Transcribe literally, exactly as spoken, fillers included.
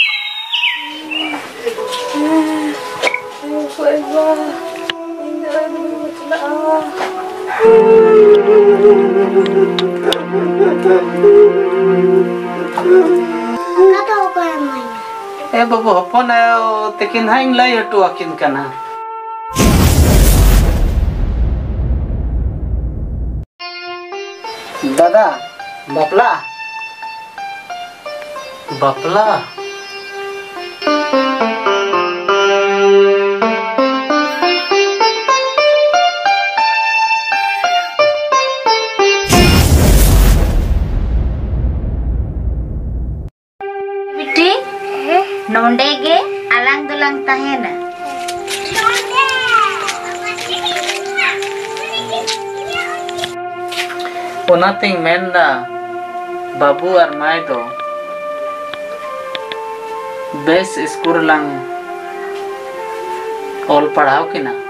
ए बाबू हपन तेकिन हाइन लय हटू अकिन कना दादा बापला बापला नोंडेगे अलांग दुलांग तहेना ओनातिंग मेनदा बाबू और माय दो बेस स्कूल लंग ऑल पढ़ाओ कि ना